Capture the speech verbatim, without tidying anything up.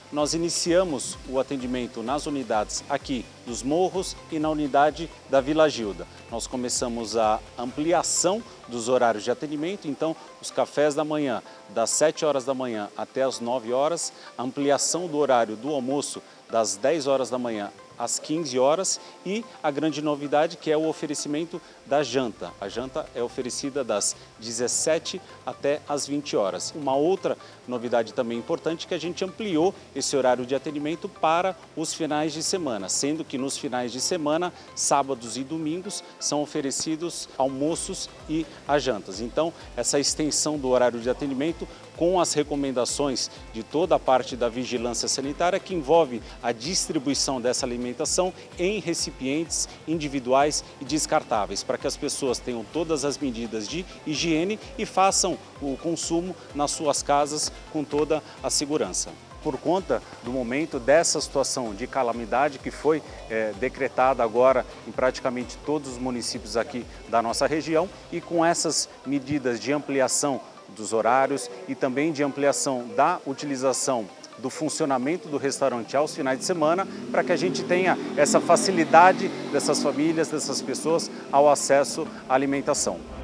nós iniciamos o atendimento nas unidades aqui dos Morros e na unidade da Vila Gilda. Nós começamos a ampliação dos horários de atendimento, então os cafés da manhã, das sete horas da manhã até as nove horas, a ampliação do horário do almoço das dez horas da manhã às quinze horas e a grande novidade que é o oferecimento da janta. A janta é oferecida das dezessete até às vinte horas. Uma outra novidade também importante é que a gente ampliou esse horário de atendimento para os finais de semana, sendo que nos finais de semana, sábados e domingos, são oferecidos almoços e as jantas. Então, essa extensão do horário de atendimento com as recomendações de toda a parte da vigilância sanitária que envolve a distribuição dessa alimentação em recipientes individuais e descartáveis, para que as pessoas tenham todas as medidas de higiene e façam o consumo nas suas casas com toda a segurança. Por conta do momento dessa situação de calamidade que foi é, decretada agora em praticamente todos os municípios aqui da nossa região e com essas medidas de ampliação dos horários e também de ampliação da utilização do funcionamento do restaurante aos finais de semana, para que a gente tenha essa facilidade dessas famílias, dessas pessoas ao acesso à alimentação.